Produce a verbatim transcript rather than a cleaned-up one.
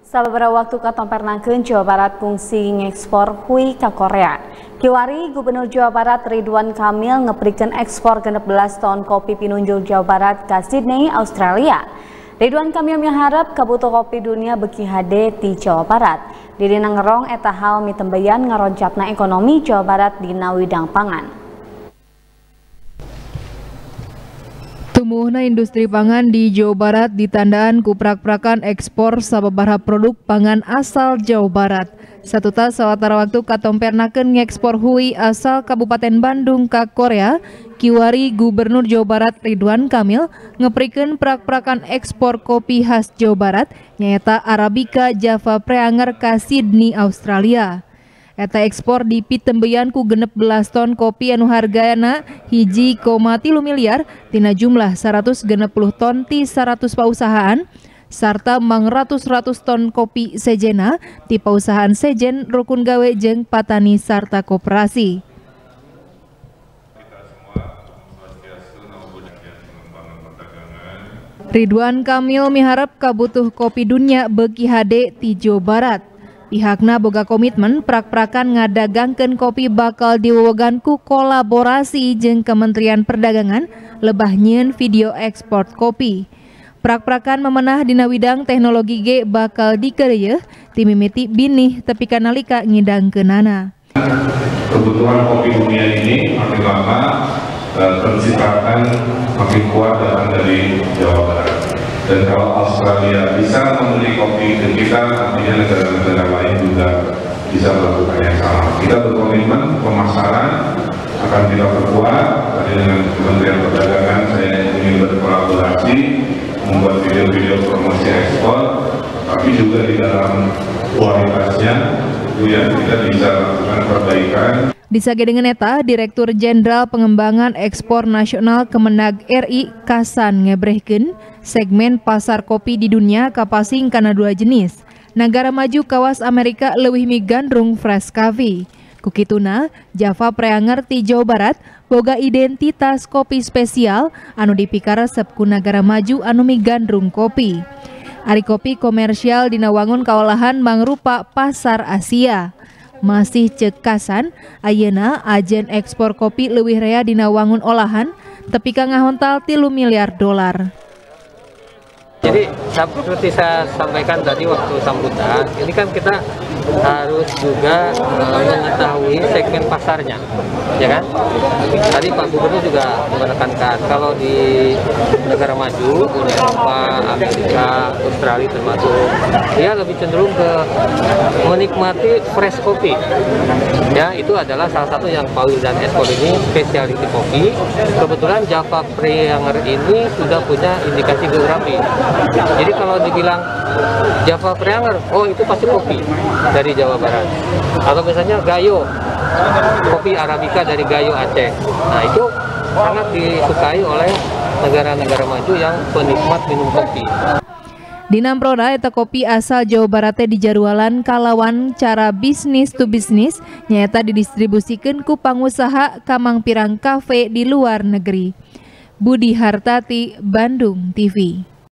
Sababaraha waktu katompernakeun Jawa Barat fungsi ngekspor hui ka Korea. Kiwari Gubernur Jawa Barat Ridwan Kamil ngeprikeun ekspor genep belas ton kopi pinunjul Jawa Barat ke Sydney, Australia. Ridwan Kamil miharep kabutuh kopi dunia beki hade di Jawa Barat. Didina ngerong eta hal mitembeyan ngaroncapna ekonomi Jawa Barat dina widang pangan. Tumbuhna industri pangan di Jawa Barat ditandaan ku prak-prakan ekspor sababaraha produk pangan asal Jawa Barat. Satuta sawatara waktu katompernakeun ngekspor hui asal Kabupaten Bandung ka Korea, kiwari Gubernur Jawa Barat Ridwan Kamil ngeprikeun prak-prakan ekspor kopi khas Jawa Barat nyaeta Arabica Java Preanger ka Sydney, Australia. Eta ekspor dipitembeyan ku genep belas ton kopi anu hargana hiji koma tilu miliar tina jumlah seratus genep puluh ton ti seratus pausahaan sarta mang ratus-ratus ton kopi sejena ti pausahaan sejen rukun gawe jeung patani sarta koperasi. Ridwan Kamil miharap kabutuh kopi dunia beuki hade ti Jawa Barat. Pihakna boga komitmen prak-prakan ngadagangkeun kopi bakal diwewegan ku kolaborasi jeung Kementerian Perdagangan lebah nyieun video ekspor kopi. Prak-prakan memenah dina widang teknologi ge bakal dikeureuh ti mimiti binih tepi kanalika ngidangkeunana. Kebutuhan kopi dunia ini makin lama uh, terciptakan makin kuat datang dari Jawa Barat. Dan kalau Australia bisa membeli kopi ke kita, artinya negara-negara lain juga bisa melakukan yang sama. Kita berkomitmen pemasaran akan kita perkuat. Tadi dengan Kementerian Perdagangan saya ingin berkolaborasi membuat video-video promosi ekspor, tapi juga di dalam kualitasnya itu ya kita bisa lakukan perbaikan. Disage dengan eta, Direktur Jenderal Pengembangan Ekspor Nasional Kemenag R I Kasan ngebrehkeun segmen pasar kopi di dunia kapasing kana dua jenis. Negara maju kawas Amerika leuwih migandrung fresh coffee. Kukituna, Java Preanger ti Jawa Barat boga identitas kopi spesial anu dipikaresep ku negara maju anu migandrung kopi. Ari kopi komersial dina wangun kaolahan mangrupa pasar Asia. Masih cek Kasan, ayeuna ajen ekspor kopi leuwih rea dina wangun olahan tepi ka ngahontal tilu miliar dolar. Jadi seperti saya sampaikan tadi waktu sambutan, ini kan kita harus juga uh, mengetahui segmen pasarnya, ya kan? Tadi Pak Gubernur juga menekankan kalau di negara maju, Uni Eropa, Amerika, Australia termasuk, dia lebih cenderung ke menikmati fresh kopi. Ya, itu adalah salah satu yang Paul dan Ekspor ini spesialty kopi. Kebetulan Java Preanger ini sudah punya indikasi geografi. Jadi kalau dibilang Java Preanger, oh itu pasti kopi dari Jawa Barat. Atau misalnya Gayo, kopi Arabica dari Gayo Aceh. Nah itu sangat disukai oleh negara-negara maju yang penikmat minum kopi. Dina amprona eta kopi asal Jawa Barat teh dijarwalan kalawan cara bisnis to bisnis nyaeta didistribusikeun ku pangusaha kamang pirang kafe di luar negeri. Budi Hartati, Bandung T V.